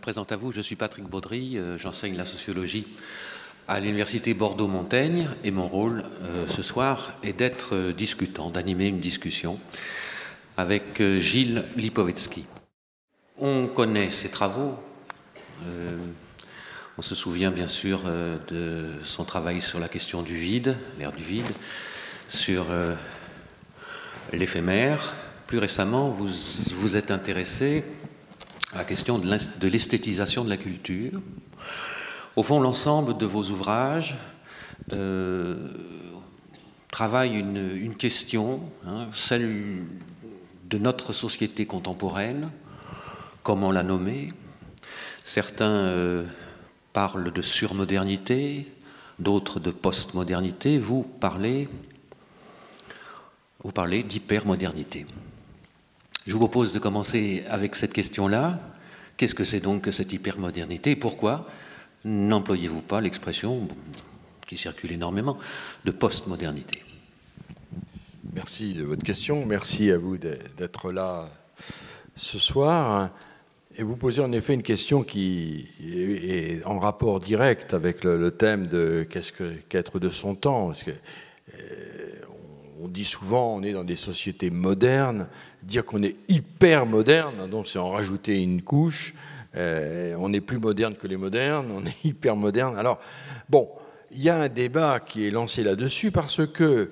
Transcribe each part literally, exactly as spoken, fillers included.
présente à vous, je suis Patrick Baudry, euh, j'enseigne la sociologie à l'université Bordeaux-Montaigne et mon rôle euh, ce soir est d'être euh, discutant, d'animer une discussion avec euh, Gilles Lipovetsky. On connaît ses travaux, euh, on se souvient bien sûr euh, de son travail sur la question du vide, l'ère du vide, sur euh, l'éphémère. Plus récemment, vous vous êtes intéressé à la question de l'esthétisation de la culture. Au fond, l'ensemble de vos ouvrages euh, travaille une, une question, hein, celle de notre société contemporaine, comment la nommer. Certains euh, parlent de surmodernité, d'autres de postmodernité. Vous parlez, vous parlez d'hypermodernité. Je vous propose de commencer avec cette question-là. Qu'est-ce que c'est donc que cette hypermodernité et pourquoi n'employez-vous pas l'expression qui circule énormément de postmodernité? Merci de votre question. Merci à vous d'être là ce soir. Et vous posez en effet une question qui est en rapport direct avec le, le thème de qu'est-ce qu'être de son temps. Parce que, euh, on dit souvent on est dans des sociétés modernes. Dire qu'on est hyper moderne, donc c'est en rajouter une couche. Euh, on est plus moderne que les modernes, on est hyper moderne. Alors, bon, il y a un débat qui est lancé là-dessus parce que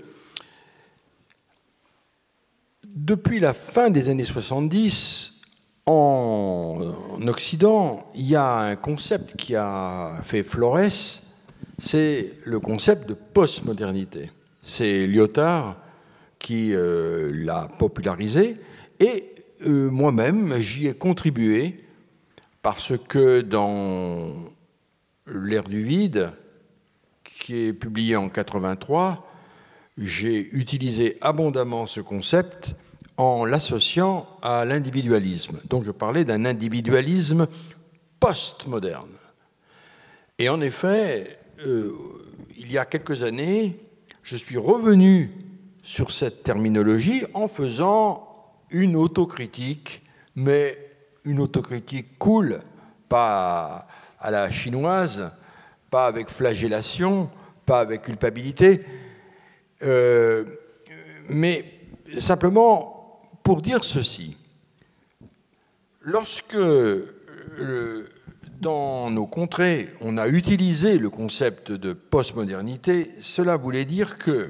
depuis la fin des années soixante-dix, en, en Occident, il y a un concept qui a fait florès, c'est le concept de postmodernité. C'est Lyotard qui euh, l'a popularisé, et euh, moi-même, j'y ai contribué, parce que dans l'ère du vide, qui est publié en quatre-vingt-trois, j'ai utilisé abondamment ce concept en l'associant à l'individualisme. Donc je parlais d'un individualisme postmoderne. Et en effet, euh, il y a quelques années, je suis revenu sur cette terminologie en faisant une autocritique, mais une autocritique cool, pas à la chinoise, pas avec flagellation, pas avec culpabilité, euh, mais simplement pour dire ceci. Lorsque, euh, dans nos contrées, on a utilisé le concept de postmodernité, cela voulait dire que,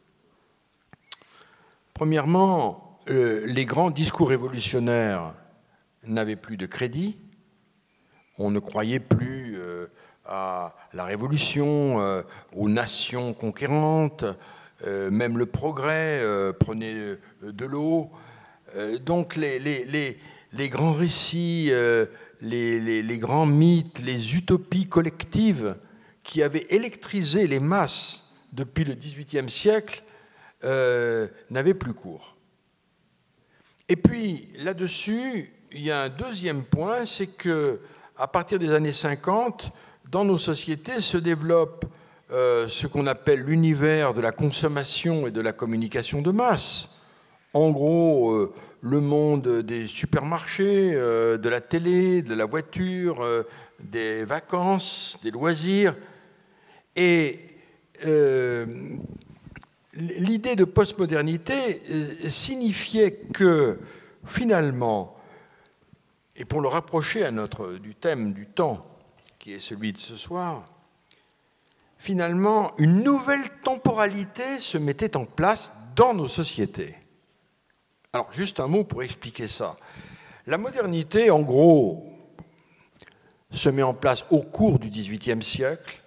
premièrement, euh, les grands discours révolutionnaires n'avaient plus de crédit, on ne croyait plus euh, à la révolution, euh, aux nations conquérantes, euh, même le progrès euh, prenait de l'eau. Euh, donc les, les, les, les grands récits, euh, les, les, les grands mythes, les utopies collectives qui avaient électrisé les masses depuis le dix-huitième siècle euh, n'avaient plus cours. Et puis là-dessus, il y a un deuxième point, c'est que à partir des années cinquante, dans nos sociétés se développe euh, ce qu'on appelle l'univers de la consommation et de la communication de masse. En gros, euh, le monde des supermarchés, euh, de la télé, de la voiture, euh, des vacances, des loisirs. Et euh, l'idée de postmodernité signifiait que, finalement, et pour le rapprocher à notre, du thème du temps, qui est celui de ce soir, finalement, une nouvelle temporalité se mettait en place dans nos sociétés. Alors, juste un mot pour expliquer ça. La modernité, en gros, se met en place au cours du dix-huitième siècle,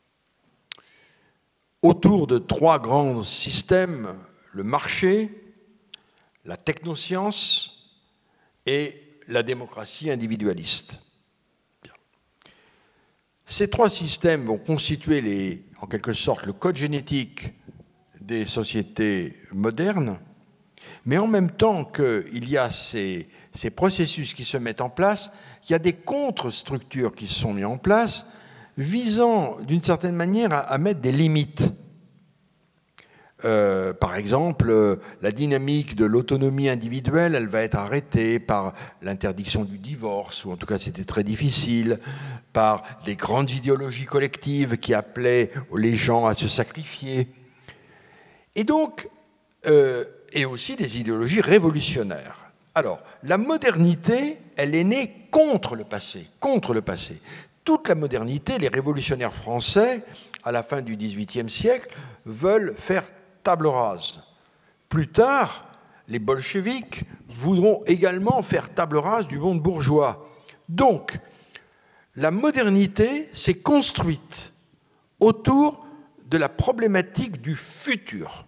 autour de trois grands systèmes, le marché, la technoscience et la démocratie individualiste. Bien. Ces trois systèmes vont constituer les, en quelque sorte le code génétique des sociétés modernes, mais en même temps qu'il y a ces, ces processus qui se mettent en place, il y a des contre-structures qui se sont mises en place visant d'une certaine manière à, à mettre des limites Euh, par exemple, euh, la dynamique de l'autonomie individuelle, elle va être arrêtée par l'interdiction du divorce, ou en tout cas c'était très difficile, par les grandes idéologies collectives qui appelaient les gens à se sacrifier. Et donc, euh, et aussi des idéologies révolutionnaires. Alors, la modernité, elle est née contre le passé, contre le passé. Toute la modernité, les révolutionnaires français, à la fin du dix-huitième siècle, veulent faire table rase. Plus tard, les bolcheviks voudront également faire table rase du monde bourgeois. Donc, la modernité s'est construite autour de la problématique du futur.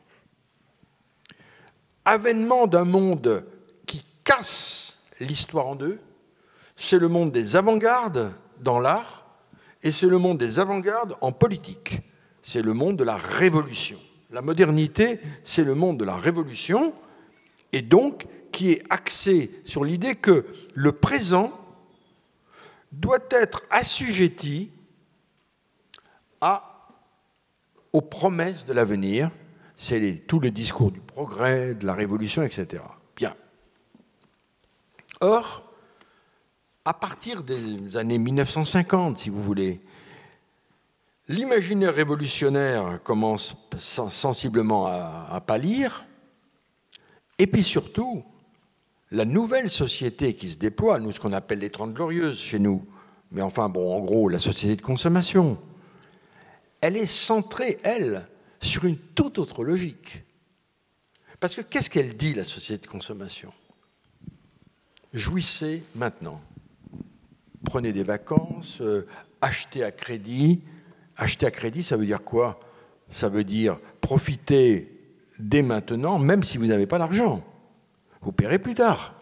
Avènement d'un monde qui casse l'histoire en deux, c'est le monde des avant-gardes dans l'art et c'est le monde des avant-gardes en politique. C'est le monde de la révolution. La modernité, c'est le monde de la révolution, et donc qui est axé sur l'idée que le présent doit être assujetti à, aux promesses de l'avenir. C'est les, tout le discours du progrès, de la révolution, et cetera. Bien. Or, à partir des années mille neuf cent cinquante, si vous voulez, l'imaginaire révolutionnaire commence sensiblement à, à pâlir, et puis surtout, la nouvelle société qui se déploie, nous, ce qu'on appelle les Trente Glorieuses chez nous, mais enfin, bon, en gros, la société de consommation, elle est centrée, elle, sur une toute autre logique. Parce que qu'est-ce qu'elle dit, la société de consommation? Jouissez maintenant. Prenez des vacances, euh, achetez à crédit. Acheter à crédit, ça veut dire quoi? Ça veut dire profiter dès maintenant, même si vous n'avez pas l'argent. Vous paierez plus tard.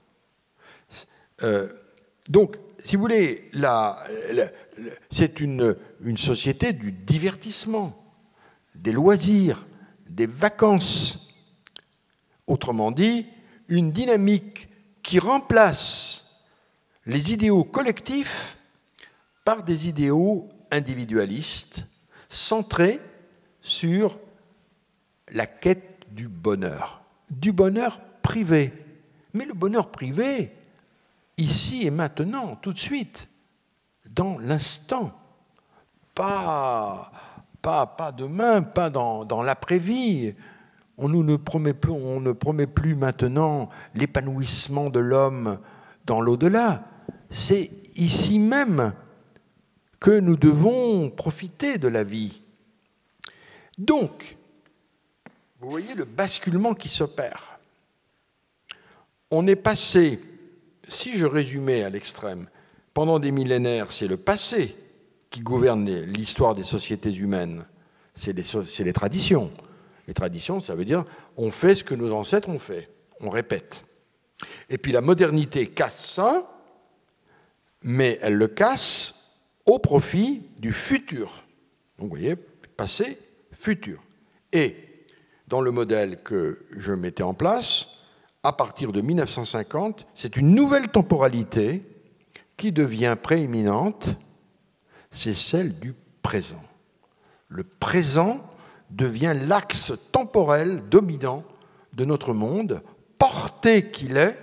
Euh, donc, si vous voulez, la, la, la, c'est une, une société du divertissement, des loisirs, des vacances. Autrement dit, une dynamique qui remplace les idéaux collectifs par des idéaux individualiste, centré sur la quête du bonheur, du bonheur privé. Mais le bonheur privé, ici et maintenant, tout de suite, dans l'instant, pas, pas, pas demain, pas dans, dans l'après-vie. On nous ne promet plus, on ne promet plus maintenant l'épanouissement de l'homme dans l'au-delà. C'est ici même que nous devons profiter de la vie. Donc, vous voyez le basculement qui s'opère. On est passé, si je résumais à l'extrême, pendant des millénaires, c'est le passé qui gouverne l'histoire des sociétés humaines. C'est les, c'est les traditions. Les traditions, ça veut dire on fait ce que nos ancêtres ont fait. On répète. Et puis la modernité casse ça, mais elle le casse au profit du futur. Donc, vous voyez, passé, futur. Et dans le modèle que je mettais en place, à partir de mille neuf cent cinquante, c'est une nouvelle temporalité qui devient prééminente, c'est celle du présent. Le présent devient l'axe temporel dominant de notre monde, porté qu'il est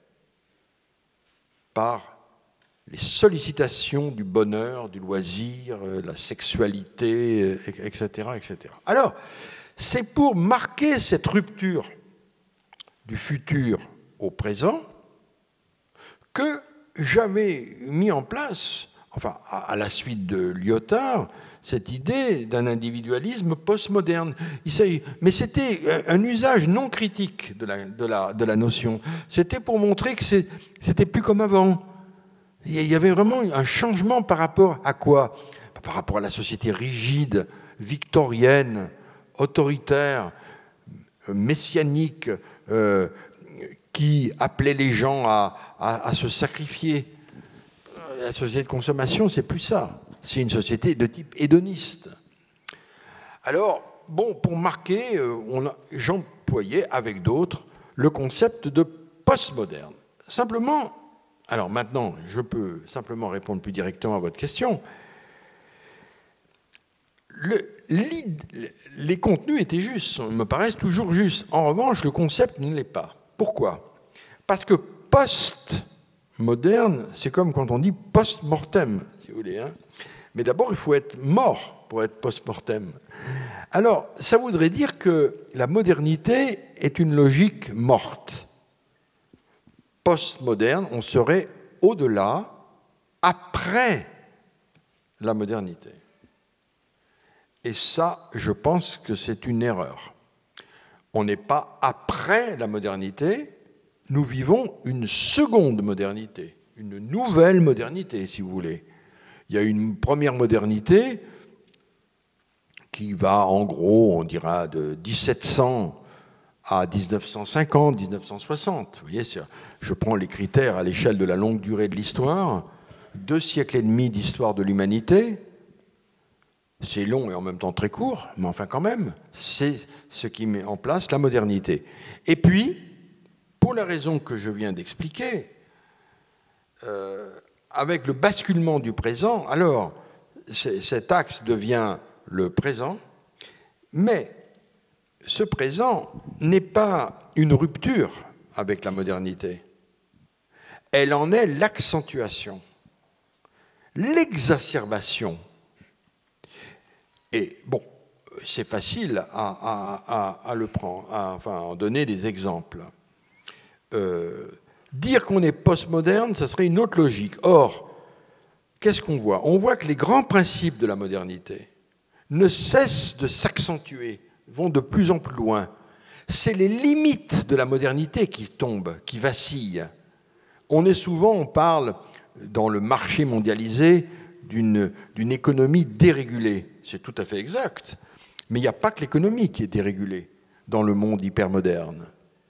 par les sollicitations du bonheur, du loisir, la sexualité, et cetera, et cetera. Alors, c'est pour marquer cette rupture du futur au présent que j'avais mis en place, enfin, à la suite de Lyotard, cette idée d'un individualisme postmoderne. Il s'agit, mais c'était un usage non critique de la, de la, de la notion. C'était pour montrer que c'est, c'était plus comme avant. Il y avait vraiment un changement par rapport à quoi? Par rapport à la société rigide, victorienne, autoritaire, messianique, euh, qui appelait les gens à, à, à se sacrifier. La société de consommation, c'est plus ça. C'est une société de type hédoniste. Alors, bon, pour marquer, on a, j'employais avec d'autres le concept de postmoderne. Simplement, alors maintenant, je peux simplement répondre plus directement à votre question. le, les contenus étaient justes, me paraissent toujours justes. En revanche, le concept ne l'est pas. Pourquoi? Parce que post-moderne, c'est comme quand on dit post-mortem, si vous voulez. Hein. Mais d'abord, il faut être mort pour être post-mortem. Alors, ça voudrait dire que la modernité est une logique morte. Post-moderne, on serait au-delà, après la modernité. Et ça, je pense que c'est une erreur. On n'est pas après la modernité, nous vivons une seconde modernité, une nouvelle modernité, si vous voulez. Il y a une première modernité qui va, en gros, on dira de dix-sept cents à dix-neuf cent cinquante, dix-neuf cent soixante. Vous voyez, je prends les critères à l'échelle de la longue durée de l'histoire. Deux siècles et demi d'histoire de l'humanité. C'est long et en même temps très court, mais enfin quand même, c'est ce qui met en place la modernité. Et puis, pour la raison que je viens d'expliquer, euh, avec le basculement du présent, alors cet axe devient le présent, mais ce présent n'est pas une rupture avec la modernité. Elle en est l'accentuation, l'exacerbation. Et bon, c'est facile à, à, à, à le prendre, à, enfin, à en donner des exemples. Euh, dire qu'on est postmoderne, ça serait une autre logique. Or, qu'est-ce qu'on voit? On voit que les grands principes de la modernité ne cessent de s'accentuer, vont de plus en plus loin. C'est les limites de la modernité qui tombent, qui vacillent. On est souvent, on parle dans le marché mondialisé d'une, d'une économie dérégulée. C'est tout à fait exact. Mais il n'y a pas que l'économie qui est dérégulée dans le monde hypermoderne.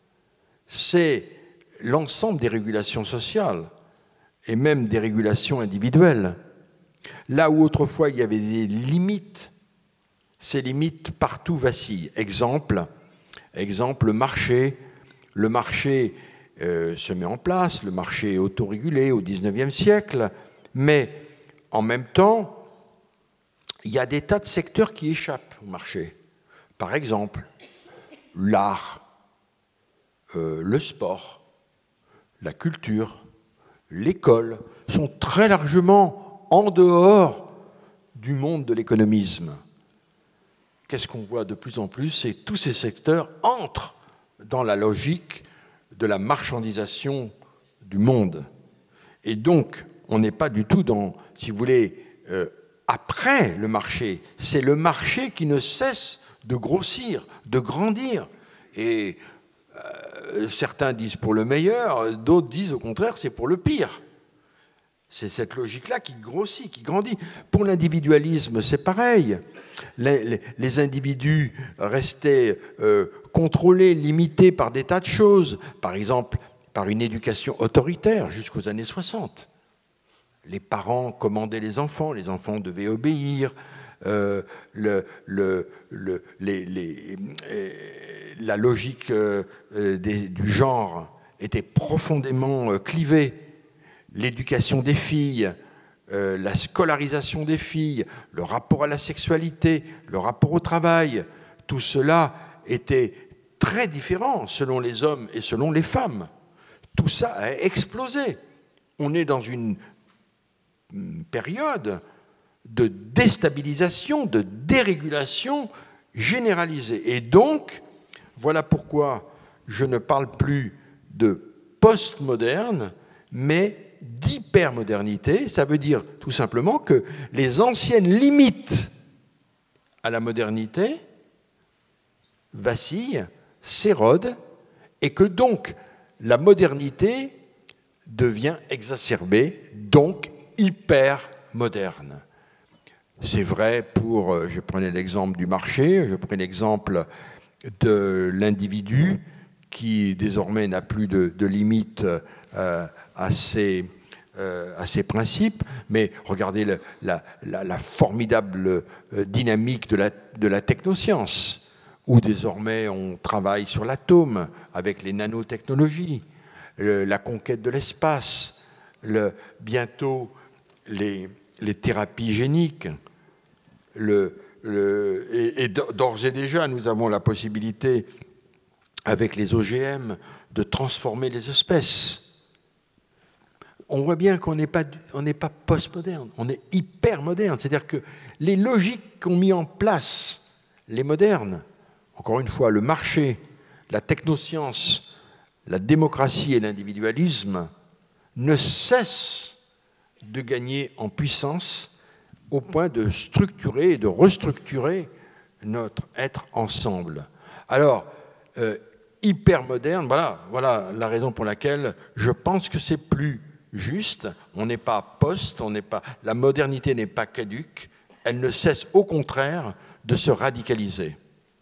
C'est l'ensemble des régulations sociales et même des régulations individuelles. Là où autrefois il y avait des limites, ces limites partout vacillent. Exemple, exemple le marché. Le marché euh, se met en place, le marché est autorégulé au dix-neuvième siècle, mais en même temps, il y a des tas de secteurs qui échappent au marché. Par exemple, l'art, euh, le sport, la culture, l'école sont très largement en dehors du monde de l'économisme. Qu'est-ce qu'on voit de plus en plus? C'est que tous ces secteurs entrent dans la logique de la marchandisation du monde. Et donc, on n'est pas du tout dans, si vous voulez, euh, après le marché. C'est le marché qui ne cesse de grossir, de grandir. Et euh, certains disent pour le meilleur, d'autres disent au contraire c'est pour le pire. C'est cette logique-là qui grossit, qui grandit. Pour l'individualisme, c'est pareil. Les, les, les individus restaient euh, contrôlés, limités par des tas de choses. Par exemple, par une éducation autoritaire jusqu'aux années soixante. Les parents commandaient les enfants, les enfants devaient obéir. Euh, le, le, le, les, les, euh, la logique euh, des, du genre était profondément euh, clivée. L'éducation des filles, euh, la scolarisation des filles, le rapport à la sexualité, le rapport au travail, tout cela était très différent selon les hommes et selon les femmes. Tout ça a explosé. On est dans une période de déstabilisation, de dérégulation généralisée. Et donc, voilà pourquoi je ne parle plus de postmoderne, mais d'hypermodernité. Ça veut dire tout simplement que les anciennes limites à la modernité vacillent, s'érodent, et que donc la modernité devient exacerbée, donc hyper moderne. C'est vrai pour, je prenais l'exemple du marché, je prenais l'exemple de l'individu qui désormais n'a plus de, de limite euh, à, ses, euh, à ses principes, mais regardez le, la, la, la formidable dynamique de la, de la technoscience, où désormais on travaille sur l'atome avec les nanotechnologies, le, la conquête de l'espace, le, bientôt les, les thérapies géniques, le, le, et, et d'ores et déjà, nous avons la possibilité, avec les O G M, de transformer les espèces. On voit bien qu'on n'est pas, on n'est pas postmoderne, on est hyper moderne. C'est-à-dire que les logiques qu'ont mis en place les modernes, encore une fois, le marché, la technoscience, la démocratie et l'individualisme, ne cessent de gagner en puissance au point de structurer et de restructurer notre être ensemble. Alors, euh, hyper moderne, voilà, voilà la raison pour laquelle je pense que c'est plus juste, on n'est pas post, on n'est pas, la modernité n'est pas caduque, elle ne cesse au contraire de se radicaliser.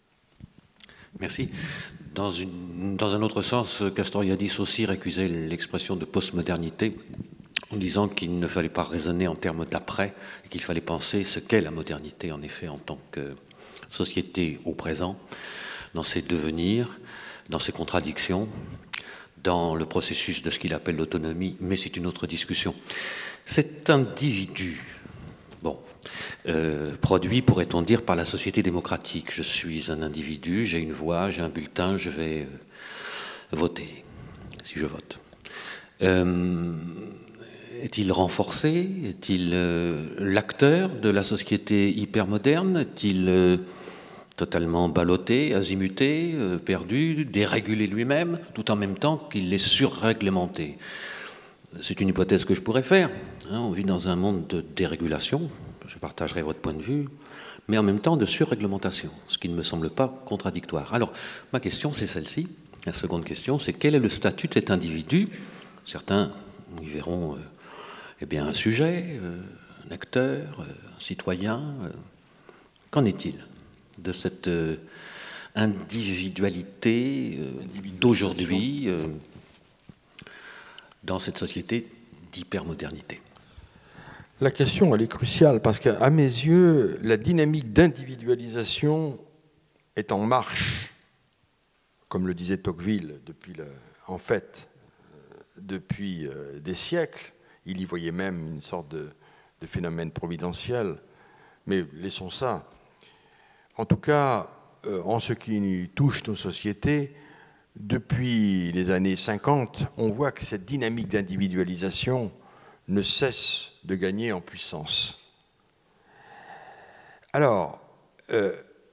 Merci. Dans, une, dans un autre sens, Castoriadis aussi récusait l'expression de postmodernité en disant qu'il ne fallait pas raisonner en termes d'après, et qu'il fallait penser ce qu'est la modernité, en effet, en tant que société au présent, dans ses devenirs, dans ses contradictions, dans le processus de ce qu'il appelle l'autonomie, mais c'est une autre discussion. Cet individu, bon, euh, produit, pourrait-on dire, par la société démocratique. Je suis un individu, j'ai une voix, j'ai un bulletin, je vais euh, voter, si je vote. Euh, est-il renforcé? Est-il euh, l'acteur de la société hypermoderne? Est-il euh, totalement ballotté, azimuté, euh, perdu, dérégulé lui-même, tout en même temps qu'il est surréglementé? C'est une hypothèse que je pourrais faire. Hein, on vit dans un monde de dérégulation, je partagerai votre point de vue, mais en même temps de surréglementation, ce qui ne me semble pas contradictoire. Alors, ma question, c'est celle-ci. La seconde question, c'est quel est le statut de cet individu? Certains y verront euh, eh bien, un sujet, euh, un acteur, euh, un citoyen. Euh, qu'en est-il de cette euh, individualité euh, d'aujourd'hui euh, dans cette société d'hypermodernité? La question, elle est cruciale parce qu'à mes yeux, la dynamique d'individualisation est en marche, comme le disait Tocqueville, depuis le, en fait, depuis euh, des siècles. Il y voyait même une sorte de, de phénomène providentiel, mais laissons ça. En tout cas, euh, en ce qui touche nos sociétés, depuis les années cinquante, on voit que cette dynamique d'individualisation ne cesse de gagner en puissance. Alors, euh,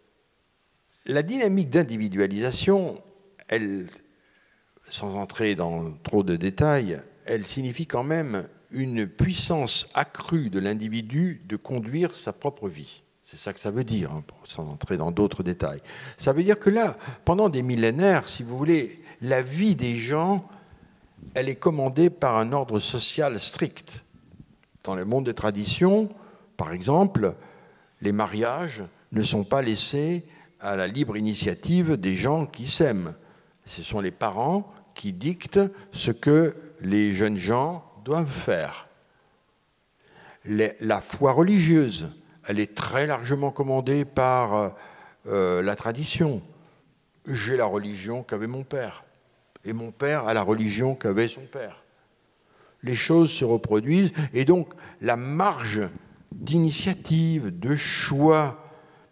la dynamique d'individualisation, elle, sans entrer dans trop de détails, elle signifie quand même une puissance accrue de l'individu de conduire sa propre vie. C'est ça que ça veut dire, hein, sans entrer dans d'autres détails. Ça veut dire que là, pendant des millénaires, si vous voulez, la vie des gens, elle est commandée par un ordre social strict. Dans le monde des traditions, par exemple, les mariages ne sont pas laissés à la libre initiative des gens qui s'aiment. Ce sont les parents qui dictent ce que les jeunes gens doivent faire. Les, la foi religieuse, elle est très largement commandée par euh, la tradition. J'ai la religion qu'avait mon père, et mon père a la religion qu'avait son père. Les choses se reproduisent, et donc la marge d'initiative, de choix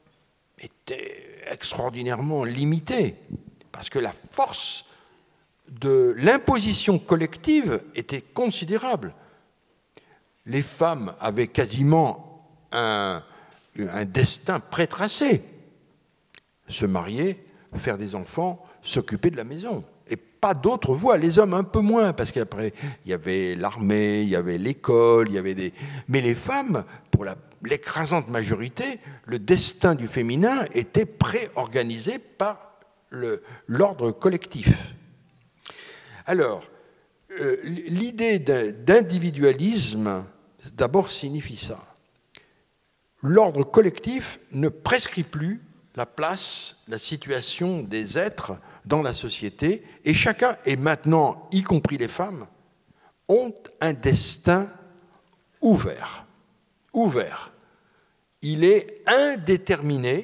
était extraordinairement limitée, parce que la force de l'imposition collective était considérable. Les femmes avaient quasiment un, un destin prétracé. Se marier, faire des enfants, s'occuper de la maison. Et pas d'autre voie. Les hommes un peu moins, parce qu'après, il y avait l'armée, il y avait l'école, il y avait des... Mais les femmes, pour la, l'écrasante majorité, le destin du féminin était préorganisé par le, l'ordre collectif. Alors, euh, l'idée d'individualisme, d'abord, signifie ça. L'ordre collectif ne prescrit plus la place, la situation des êtres dans la société, et chacun, et maintenant, y compris les femmes, ont un destin ouvert. Ouvert. Il est indéterminé,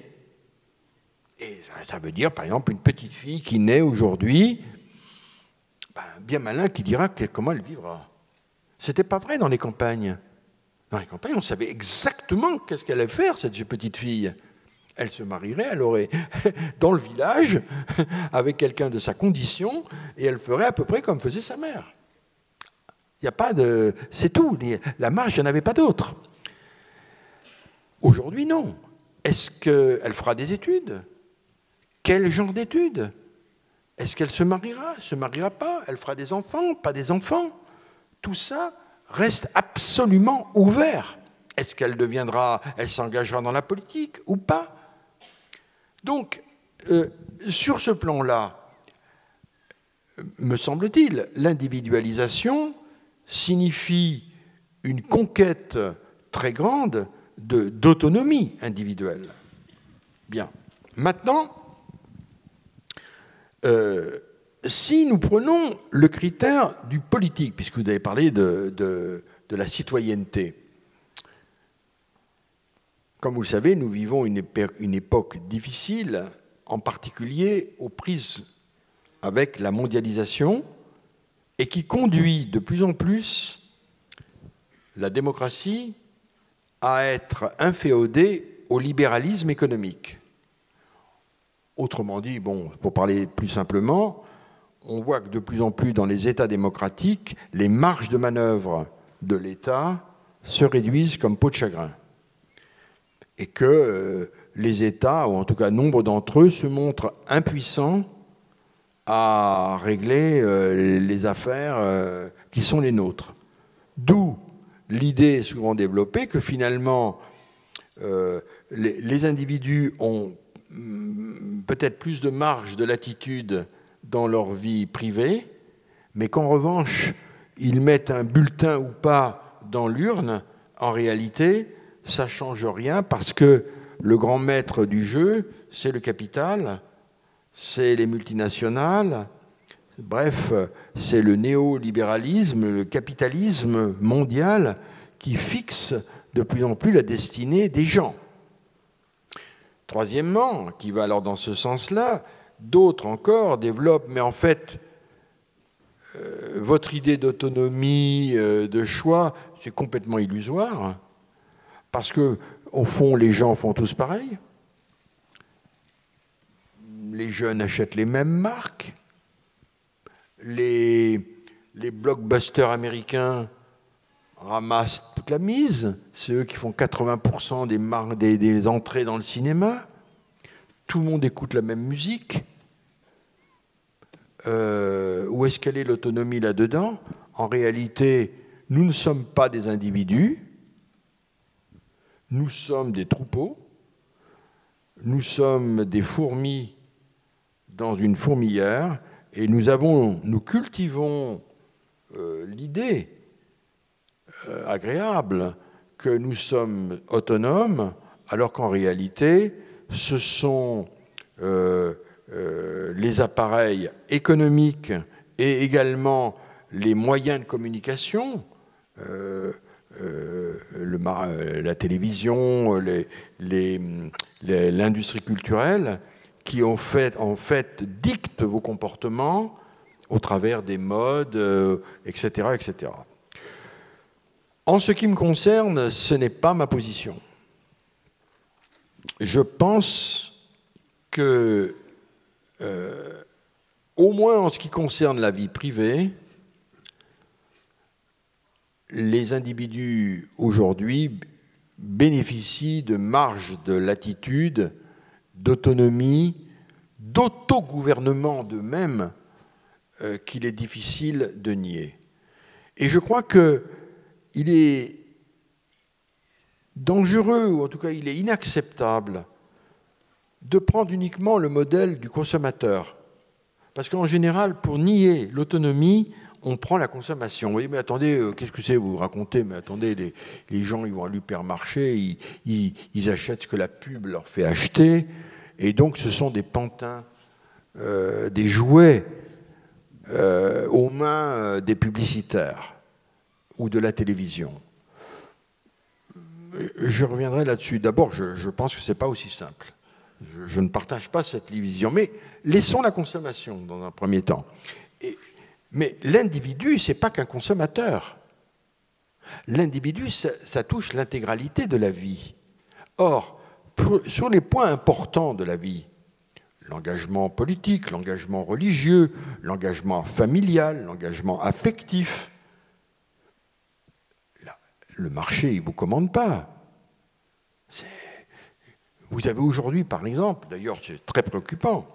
et ça veut dire, par exemple, une petite fille qui naît aujourd'hui, ben, bien malin qui dira que, comment elle vivra. C'était pas vrai dans les campagnes. Dans les campagnes, on savait exactement qu'est-ce qu'elle allait faire, cette petite fille. Elle se marierait, elle aurait dans le village avec quelqu'un de sa condition et elle ferait à peu près comme faisait sa mère. Il n'y a pas de... C'est tout. La marge, il n'y en avait pas d'autre. Aujourd'hui, non. Est-ce qu'elle fera des études? Quel genre d'études? Est-ce qu'elle se mariera? Elle ne se mariera pas? Elle fera des enfants? Pas des enfants? Tout ça reste absolument ouvert. Est-ce qu'elle deviendra, elle s'engagera dans la politique ou pas? Donc, euh, sur ce plan-là, me semble-t-il, l'individualisation signifie une conquête très grande de, d'autonomie individuelle. Bien. Maintenant, euh, si nous prenons le critère du politique, puisque vous avez parlé de, de, de la citoyenneté, comme vous le savez, nous vivons une, une époque difficile, en particulier aux prises avec la mondialisation, et qui conduit de plus en plus la démocratie à être inféodée au libéralisme économique. Autrement dit, bon, pour parler plus simplement, on voit que de plus en plus dans les États démocratiques, les marges de manœuvre de l'État se réduisent comme peau de chagrin. Et que euh, les États, ou en tout cas nombre d'entre eux, se montrent impuissants à régler euh, les affaires euh, qui sont les nôtres. D'où l'idée souvent développée que finalement, euh, les, les individus ont mm, peut-être plus de marge de latitude dans leur vie privée, mais qu'en revanche, ils mettent un bulletin ou pas dans l'urne, en réalité, ça ne change rien parce que le grand maître du jeu, c'est le capital, c'est les multinationales, bref, c'est le néolibéralisme, le capitalisme mondial qui fixe de plus en plus la destinée des gens. Troisièmement, qui va alors dans ce sens-là, d'autres encore développent, mais en fait, euh, votre idée d'autonomie, euh, de choix, c'est complètement illusoire, parce que, au fond, les gens font tous pareil. Les jeunes achètent les mêmes marques. Les, les blockbusters américains ramassent toute la mise. C'est eux qui font quatre-vingts pour cent des, marques, des, des entrées dans le cinéma. Tout le monde écoute la même musique. Euh, où est-ce qu'elle est l'autonomie là-dedans? En réalité, nous ne sommes pas des individus. Nous sommes des troupeaux. Nous sommes des fourmis dans une fourmilière, et nous, avons, nous cultivons euh, l'idée euh, agréable que nous sommes autonomes, alors qu'en réalité, ce sont euh, euh, les appareils économiques et également les moyens de communication, euh, euh, le, la télévision, les, les, les, l'industrie culturelle, qui en fait, en fait dictent vos comportements au travers des modes, euh, et cetera, et cetera. En ce qui me concerne, ce n'est pas ma position. Je pense que, euh, au moins en ce qui concerne la vie privée, les individus aujourd'hui bénéficient de marges de latitude, d'autonomie, d'autogouvernement d'eux-mêmes euh, qu'il est difficile de nier. Et je crois qu'il est dangereux, ou en tout cas il est inacceptable, de prendre uniquement le modèle du consommateur. Parce qu'en général, pour nier l'autonomie, on prend la consommation. Oui, mais attendez, euh, qu'est-ce que c'est, vous racontez? Mais attendez, les, les gens, ils vont à l'hypermarché, ils, ils, ils achètent ce que la pub leur fait acheter, et donc ce sont des pantins, euh, des jouets euh, aux mains euh, des publicitaires ou de la télévision. Je reviendrai là-dessus. D'abord, je, je pense que ce n'est pas aussi simple. Je, je ne partage pas cette vision, mais laissons la consommation dans un premier temps. Et, mais l'individu, ce n'est pas qu'un consommateur. L'individu, ça, ça touche l'intégralité de la vie. Or, pour, sur les points importants de la vie, l'engagement politique, l'engagement religieux, l'engagement familial, l'engagement affectif, là, le marché ne vous commande pas. Vous avez aujourd'hui, par exemple, d'ailleurs c'est très préoccupant,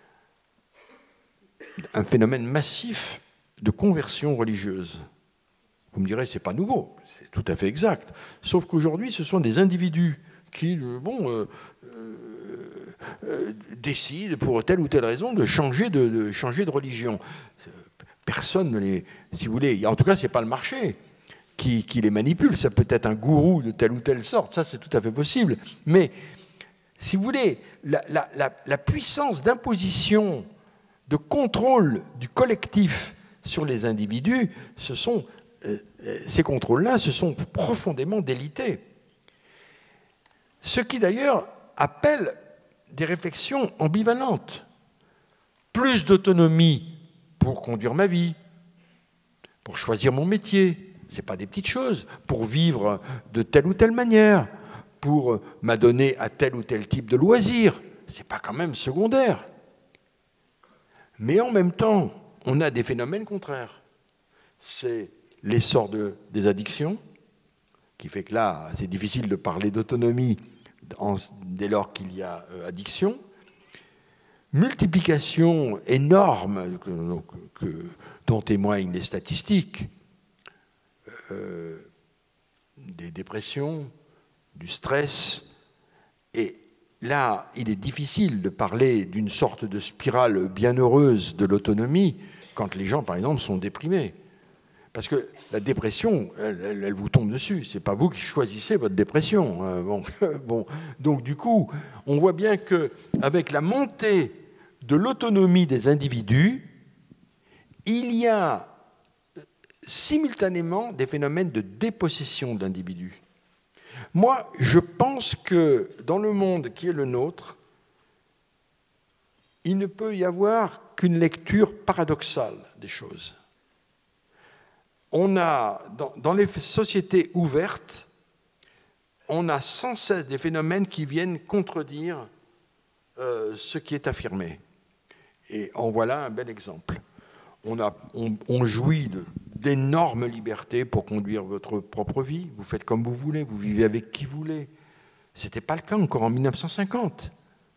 un phénomène massif de conversion religieuse. Vous me direz, c'est pas nouveau, c'est tout à fait exact. Sauf qu'aujourd'hui, ce sont des individus qui, bon, euh, euh, euh, décident pour telle ou telle raison de changer de, de changer de religion. Personne ne les, si vous voulez, en tout cas, c'est pas le marché qui, qui les manipule. Ça peut être un gourou de telle ou telle sorte, ça c'est tout à fait possible. Mais si vous voulez, la, la, la, la puissance d'imposition, de contrôle du collectif sur les individus, ce sont, euh, ces contrôles-là se sont profondément délités. Ce qui d'ailleurs appelle des réflexions ambivalentes. Plus d'autonomie pour conduire ma vie, pour choisir mon métier, ce n'est pas des petites choses, pour vivre de telle ou telle manière, pour m'adonner à tel ou tel type de loisir, ce n'est pas quand même secondaire. Mais en même temps, on a des phénomènes contraires. C'est l'essor de, des addictions, qui fait que là, c'est difficile de parler d'autonomie dès lors qu'il y a euh, addiction. Multiplication énorme que, que, dont témoignent les statistiques, euh, des dépressions, du stress. Et là, il est difficile de parler d'une sorte de spirale bienheureuse de l'autonomie quand les gens, par exemple, sont déprimés. Parce que la dépression, elle, elle, elle vous tombe dessus. Ce n'est pas vous qui choisissez votre dépression. Hein. Bon, bon. Donc, du coup, on voit bien qu'avec la montée de l'autonomie des individus, il y a simultanément des phénomènes de dépossession d'individus. Moi, je pense que dans le monde qui est le nôtre, il ne peut y avoir qu'une lecture paradoxale des choses. On a, dans, dans les sociétés ouvertes, on a sans cesse des phénomènes qui viennent contredire euh, ce qui est affirmé. Et en voilà un bel exemple. On, a, on, on jouit de, d'énormes libertés pour conduire votre propre vie. Vous faites comme vous voulez, vous vivez avec qui vous voulez. Ce n'était pas le cas encore en mille neuf cent cinquante.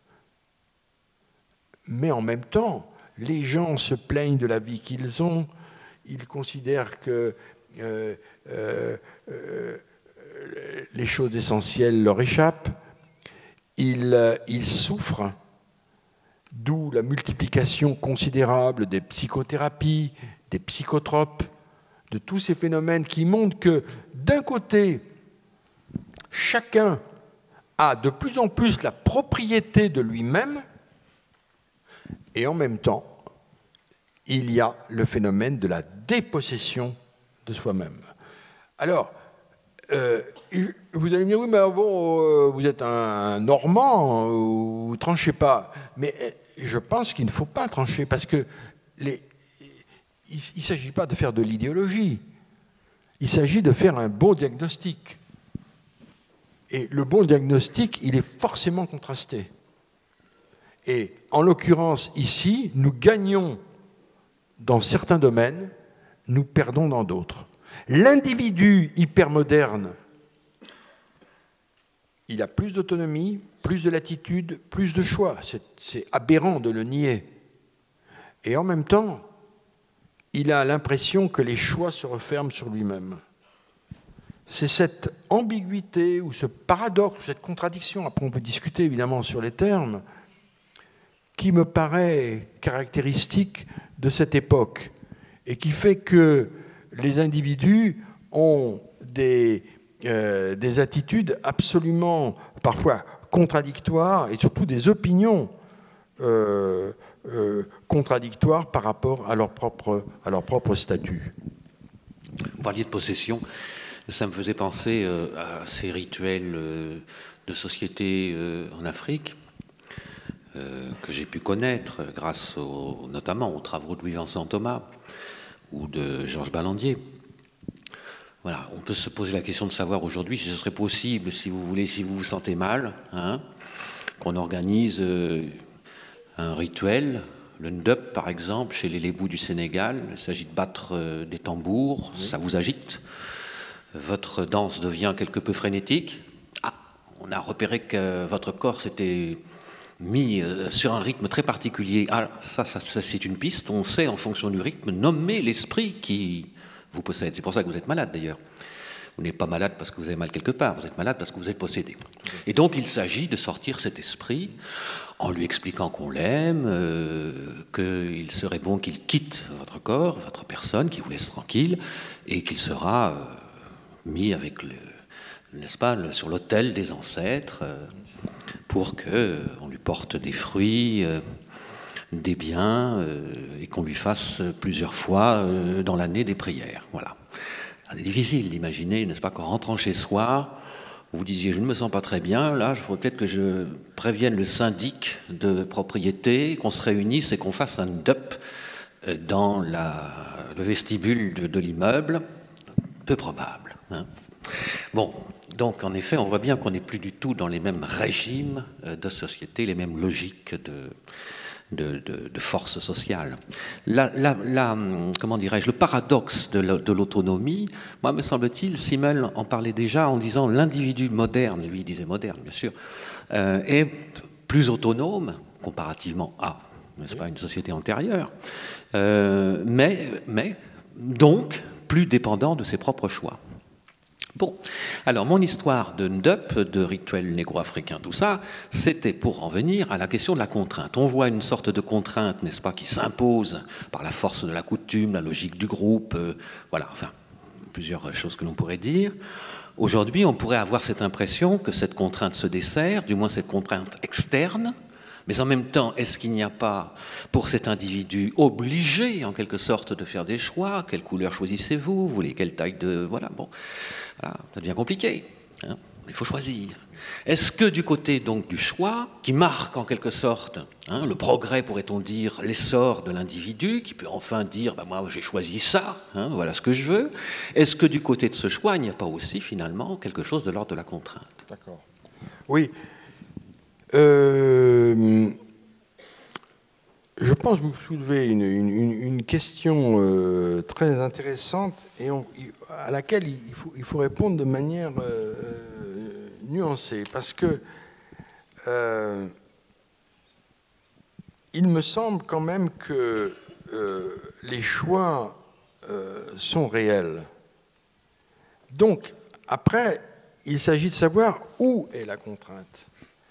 Mais en même temps, les gens se plaignent de la vie qu'ils ont. Ils considèrent que euh, euh, euh, les choses essentielles leur échappent. Ils, euh, ils souffrent, d'où la multiplication considérable des psychothérapies, des psychotropes, de tous ces phénomènes qui montrent que, d'un côté, chacun a de plus en plus la propriété de lui-même, et en même temps, il y a le phénomène de la dépossession de soi-même. Alors, euh, vous allez me dire, oui, mais bon, euh, vous êtes un Normand, euh, vous ne tranchez pas. Mais je pense qu'il ne faut pas trancher, parce que les, il ne s'agit pas de faire de l'idéologie, il s'agit de faire un bon diagnostic. Et le bon diagnostic, il est forcément contrasté. Et en l'occurrence, ici, nous gagnons dans certains domaines, nous perdons dans d'autres. L'individu hypermoderne, il a plus d'autonomie, plus de latitude, plus de choix. C'est, c'est aberrant de le nier. Et en même temps, il a l'impression que les choix se referment sur lui-même. C'est cette ambiguïté ou ce paradoxe, cette contradiction, après on peut discuter évidemment sur les termes, qui me paraît caractéristique de cette époque et qui fait que les individus ont des, euh, des attitudes absolument parfois contradictoires et surtout des opinions euh, euh, contradictoires par rapport à leur propre, à leur propre statut. Vous parliez de possession, ça me faisait penser euh, à ces rituels euh, de société euh, en Afrique. Euh, que j'ai pu connaître grâce au, notamment aux travaux de Louis-Vincent Thomas ou de Georges Ballandier. Voilà, on peut se poser la question de savoir aujourd'hui si ce serait possible, si vous voulez, si vous vous sentez mal, hein, qu'on organise euh, un rituel, le Ndeup par exemple, chez les Lébous du Sénégal. Il s'agit de battre euh, des tambours, oui. Ça vous agite. Votre danse devient quelque peu frénétique. Ah, on a repéré que votre corps s'était mis euh, sur un rythme très particulier. Ah, ça, ça, ça c'est une piste. On sait en fonction du rythme nommer l'esprit qui vous possède. C'est pour ça que vous êtes malade d'ailleurs. Vous n'êtes pas malade parce que vous avez mal quelque part, vous êtes malade parce que vous êtes possédé. Et donc il s'agit de sortir cet esprit en lui expliquant qu'on l'aime, euh, qu'il serait bon qu'il quitte votre corps, votre personne, qu'il vous laisse tranquille, et qu'il sera euh, mis avec, le, n'est-ce pas, le, sur l'autel des ancêtres, euh, pour qu'on euh, lui porte des fruits, euh, des biens, euh, et qu'on lui fasse plusieurs fois euh, dans l'année des prières. Voilà. C'est difficile d'imaginer, n'est-ce pas, qu'en rentrant chez soi, vous disiez, je ne me sens pas très bien, là, il faudrait peut-être que je prévienne le syndic de propriété, qu'on se réunisse et qu'on fasse un Ndeup dans la, le vestibule de, de l'immeuble. Peu probable. Hein. Bon, donc en effet, on voit bien qu'on n'est plus du tout dans les mêmes régimes de société, les mêmes logiques de... De, de, de force sociale. La, la, la, comment dirais-je, le paradoxe de l'autonomie, moi, me semble-t-il, Simmel en parlait déjà en disant l'individu moderne, lui il disait moderne, bien sûr, euh, est plus autonome comparativement à, n'est-ce pas, une société antérieure, euh, mais, mais donc plus dépendant de ses propres choix. Bon, alors mon histoire de Ndeup, de rituel négro-africain, tout ça, c'était pour en venir à la question de la contrainte. On voit une sorte de contrainte, n'est-ce pas, qui s'impose par la force de la coutume, la logique du groupe, euh, voilà, enfin, plusieurs choses que l'on pourrait dire. Aujourd'hui, on pourrait avoir cette impression que cette contrainte se dessert, du moins cette contrainte externe, mais en même temps, est-ce qu'il n'y a pas, pour cet individu obligé, en quelque sorte, de faire des choix? Quelle couleur choisissez-vous? Vous voulez quelle taille de... Voilà, bon, voilà, ça devient compliqué. Hein, il faut choisir. Est-ce que du côté, donc, du choix, qui marque, en quelque sorte, hein, le progrès, pourrait-on dire, l'essor de l'individu, qui peut enfin dire, bah, moi, j'ai choisi ça, hein, voilà ce que je veux, est-ce que du côté de ce choix, il n'y a pas aussi, finalement, quelque chose de l'ordre de la contrainte? D'accord. Oui. Euh, je pense que vous soulevez une, une, une question euh, très intéressante et on, à laquelle il faut, il faut répondre de manière euh, nuancée, parce que euh, il me semble quand même que euh, les choix euh, sont réels. Donc, après, il s'agit de savoir où est la contrainte.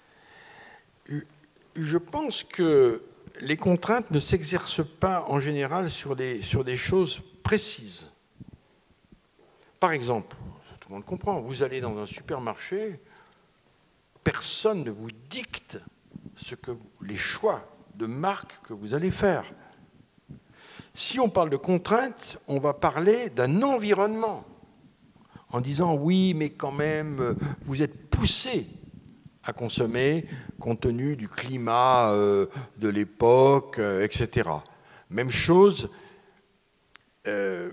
Je pense que les contraintes ne s'exercent pas en général sur des, sur des choses précises. Par exemple, tout le monde comprend, vous allez dans un supermarché, personne ne vous dicte ce que, les choix de marque que vous allez faire. Si on parle de contraintes, on va parler d'un environnement, en disant oui, mais quand même, vous êtes poussé à consommer compte tenu du climat euh, de l'époque, euh, et cetera. Même chose, euh,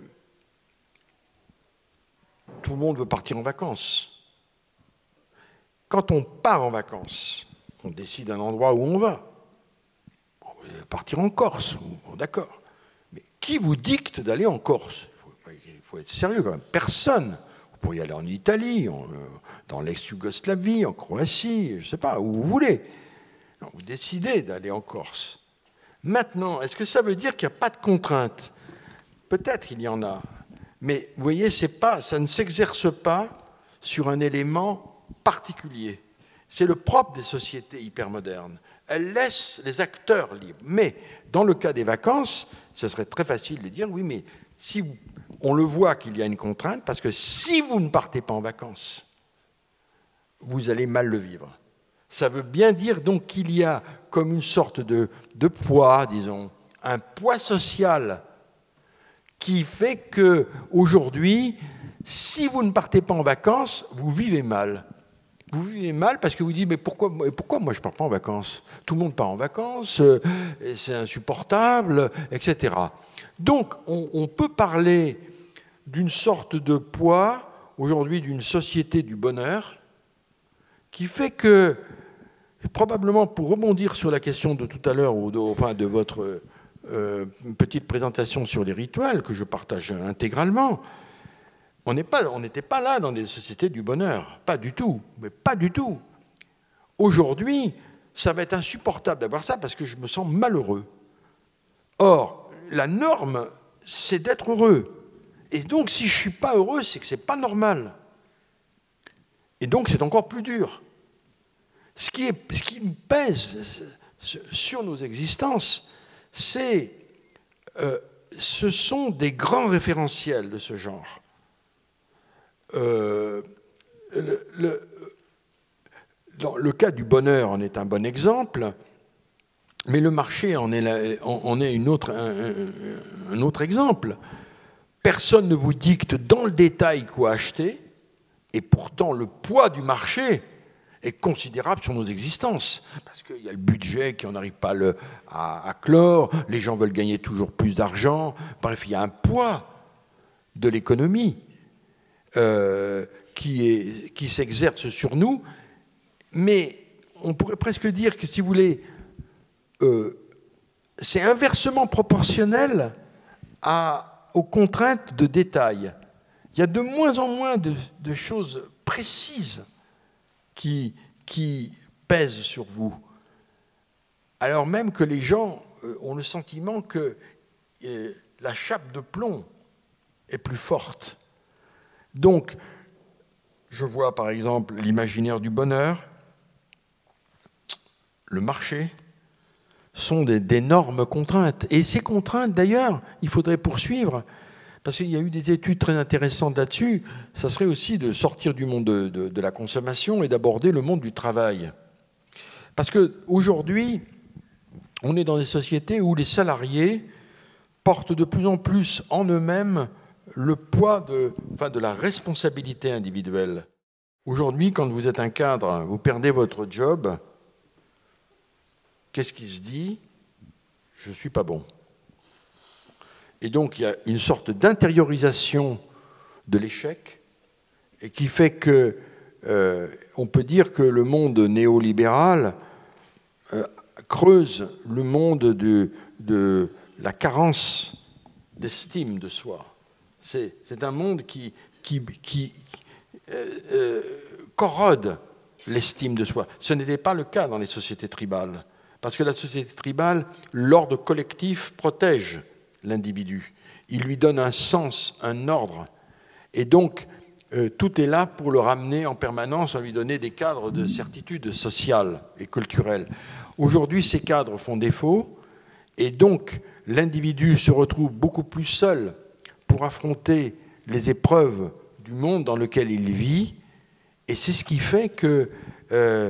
tout le monde veut partir en vacances. Quand on part en vacances, on décide un endroit où on va. On veut partir en Corse, d'accord. Mais qui vous dicte d'aller en Corse? Il faut, il faut être sérieux quand même. Personne. Vous pourriez aller en Italie, en, dans l'ex-Yougoslavie, en Croatie, je ne sais pas, où vous voulez. Non, vous décidez d'aller en Corse. Maintenant, est-ce que ça veut dire qu'il n'y a pas de contraintes? Peut-être il y en a. Mais vous voyez, c'est pas, ça ne s'exerce pas sur un élément particulier. C'est le propre des sociétés hypermodernes. Elles laissent les acteurs libres. Mais dans le cas des vacances, ce serait très facile de dire, oui, mais si vous, on le voit qu'il y a une contrainte, parce que si vous ne partez pas en vacances, vous allez mal le vivre. Ça veut bien dire donc qu'il y a comme une sorte de, de poids, disons, un poids social qui fait qu'aujourd'hui, si vous ne partez pas en vacances, vous vivez mal. Vous vivez mal parce que vous dites, mais pourquoi, pourquoi moi je ne pars pas en vacances? Tout le monde part en vacances, c'est insupportable, et cetera. Donc, on, on peut parler d'une sorte de poids, aujourd'hui, d'une société du bonheur, qui fait que, probablement pour rebondir sur la question de tout à l'heure, ou de, enfin, de votre euh, petite présentation sur les rituels, que je partage intégralement, on n'est pas, on n'était pas là dans des sociétés du bonheur, pas du tout, mais pas du tout. Aujourd'hui, ça va être insupportable d'avoir ça parce que je me sens malheureux. Or, la norme, c'est d'être heureux. Et donc, si je ne suis pas heureux, c'est que ce n'est pas normal. Et donc, c'est encore plus dur. Ce qui, est, ce qui pèse sur nos existences, c'est, euh, ce sont des grands référentiels de ce genre. Euh, le, le, dans le cas du bonheur en est un bon exemple, mais le marché en est, la, en est une autre, un, un autre exemple. Personne ne vous dicte dans le détail quoi acheter, et pourtant le poids du marché est considérable sur nos existences, parce qu'il y a le budget qui n'en arrive pas le, à, à clore, les gens veulent gagner toujours plus d'argent, bref, il y a un poids de l'économie euh, qui, est, qui s'exerce sur nous, mais on pourrait presque dire que, si vous voulez, euh, c'est inversement proportionnel à, aux contraintes de détail. Il y a de moins en moins de, de choses précises qui, qui pèsent sur vous, alors même que les gens euh, ont le sentiment que euh, la chape de plomb est plus forte. Donc, je vois par exemple l'imaginaire du bonheur, le marché, sont d'énormes contraintes. Et ces contraintes, d'ailleurs, il faudrait poursuivre, parce qu'il y a eu des études très intéressantes là-dessus, ça serait aussi de sortir du monde de, de, de la consommation et d'aborder le monde du travail. Parce qu'aujourd'hui, on est dans des sociétés où les salariés portent de plus en plus en eux-mêmes le poids de, enfin, de la responsabilité individuelle. Aujourd'hui, quand vous êtes un cadre, vous perdez votre job, qu'est-ce qui se dit? Je ne suis pas bon. Et donc, il y a une sorte d'intériorisation de l'échec, et qui fait que euh, on peut dire que le monde néolibéral euh, creuse le monde de, de la carence d'estime de soi. C'est, c'est un monde qui, qui, qui euh, euh, corrode l'estime de soi. Ce n'était pas le cas dans les sociétés tribales, parce que la société tribale, l'ordre collectif protège l'individu. Il lui donne un sens, un ordre. Et donc, euh, tout est là pour le ramener en permanence, à lui donner des cadres de certitude sociale et culturelle. Aujourd'hui, ces cadres font défaut, et donc l'individu se retrouve beaucoup plus seul pour affronter les épreuves du monde dans lequel il vit, et c'est ce qui fait que euh,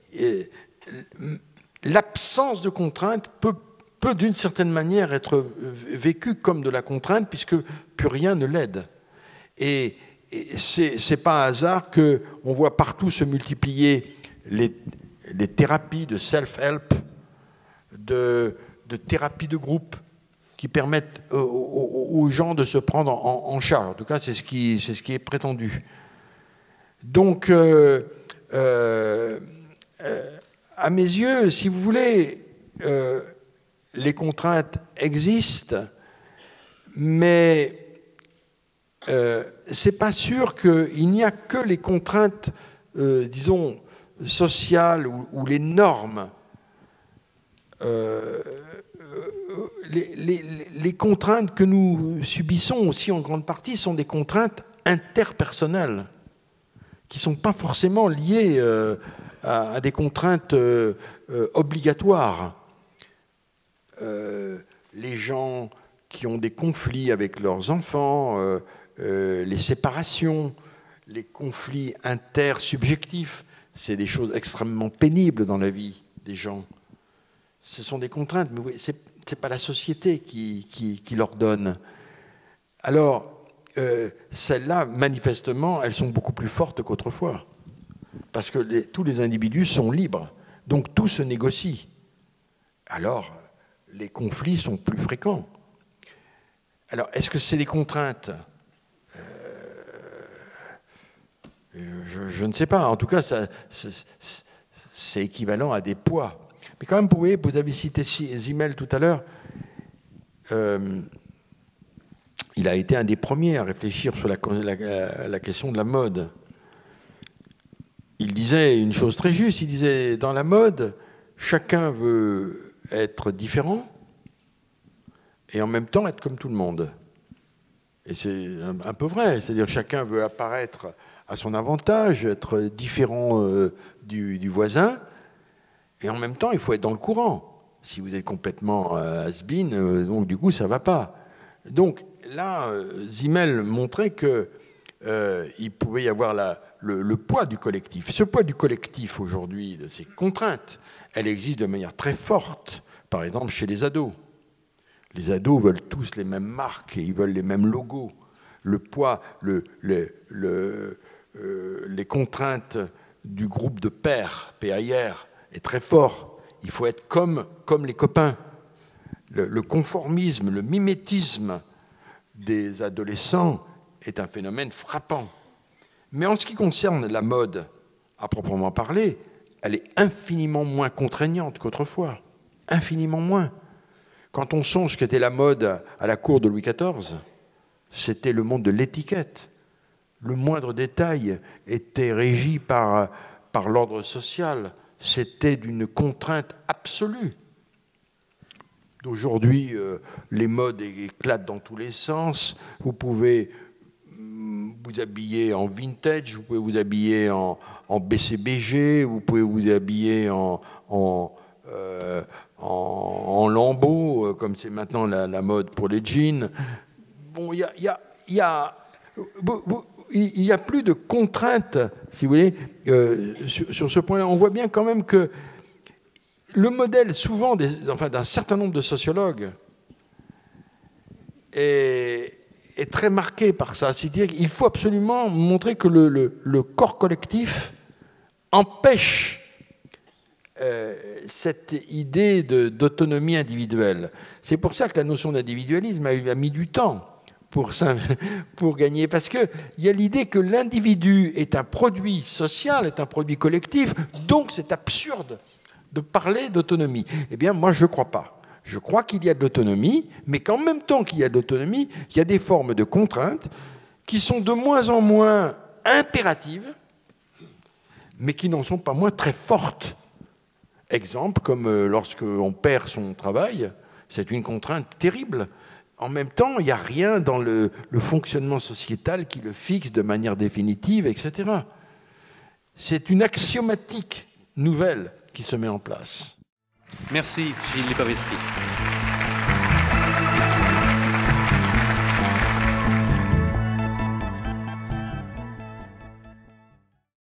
l'absence de contrainte peut peut d'une certaine manière être vécue comme de la contrainte, puisque plus rien ne l'aide. Et, et c'est, c'est pas un hasard qu'on voit partout se multiplier les, les thérapies de self-help, de, de thérapies de groupe, qui permettent aux, aux, aux gens de se prendre en, en charge. En tout cas, c'est ce qui, c'est ce qui est prétendu. Donc, euh, euh, euh, à mes yeux, si vous voulez, euh, les contraintes existent, mais euh, ce n'est pas sûr qu'il n'y a que les contraintes, euh, disons, sociales ou, ou les normes. Euh, les, les, les contraintes que nous subissons aussi en grande partie sont des contraintes interpersonnelles, qui ne sont pas forcément liées euh, à, à des contraintes euh, euh, obligatoires. Euh, les gens qui ont des conflits avec leurs enfants, euh, euh, les séparations, les conflits intersubjectifs, c'est des choses extrêmement pénibles dans la vie des gens. Ce sont des contraintes, mais oui, ce n'est pas la société qui, qui, qui leur donne. Alors, euh, celles-là, manifestement, elles sont beaucoup plus fortes qu'autrefois, parce que les, tous les individus sont libres, donc tout se négocie. Alors, les conflits sont plus fréquents. Alors, est-ce que c'est des contraintes je, je ne sais pas. En tout cas, c'est équivalent à des poids. Mais quand même, vous voyez, vous avez cité Simmel tout à l'heure. Euh, il a été un des premiers à réfléchir sur la, la, la question de la mode. Il disait une chose très juste. Il disait, dans la mode, chacun veut être différent et en même temps être comme tout le monde. Et c'est un, un peu vrai. C'est-à-dire que chacun veut apparaître à son avantage, être différent euh, du, du voisin, et en même temps, il faut être dans le courant. Si vous êtes complètement euh, has-been, euh, donc du coup, ça ne va pas. Donc là, euh, Simmel montrait qu'il euh, pouvait y avoir la, le, le poids du collectif. Ce poids du collectif aujourd'hui, de ces contraintes, elle existe de manière très forte, par exemple chez les ados. Les ados veulent tous les mêmes marques et ils veulent les mêmes logos. Le poids, le, le, le, euh, les contraintes du groupe de pairs, P A I R, est très fort. Il faut être comme, comme les copains. Le, le conformisme, le mimétisme des adolescents est un phénomène frappant. Mais en ce qui concerne la mode, à proprement parler, elle est infiniment moins contraignante qu'autrefois. Infiniment moins. Quand on songe qu'était la mode à la cour de Louis quatorze, c'était le monde de l'étiquette. Le moindre détail était régi par, par l'ordre social. C'était d'une contrainte absolue. Aujourd'hui, euh, les modes éclatent dans tous les sens. Vous pouvez vous habiller en vintage, vous pouvez vous habiller en, en B C B G, vous pouvez vous habiller en... en euh, En, en lambeaux, comme c'est maintenant la, la mode pour les jeans. Bon, il y a, y a, y a, y a plus de contraintes, si vous voulez, euh, sur, sur ce point-là. On voit bien quand même que le modèle, souvent, des, enfin, d'un certain nombre de sociologues est, est très marqué par ça. C'est-à-dire qu'il faut absolument montrer que le, le, le corps collectif empêche Euh, cette idée d'autonomie individuelle. C'est pour ça que la notion d'individualisme a, a mis du temps pour, pour gagner, parce qu'il y a l'idée que l'individu est un produit social, est un produit collectif, donc c'est absurde de parler d'autonomie. Eh bien, moi, je ne crois pas. Je crois qu'il y a de l'autonomie, mais qu'en même temps qu'il y a de l'autonomie, il y a des formes de contraintes qui sont de moins en moins impératives, mais qui n'en sont pas moins très fortes. Exemple, comme lorsqu'on perd son travail, c'est une contrainte terrible. En même temps, il n'y a rien dans le, le fonctionnement sociétal qui le fixe de manière définitive, et cetera. C'est une axiomatique nouvelle qui se met en place. Merci, Gilles Lipovetsky.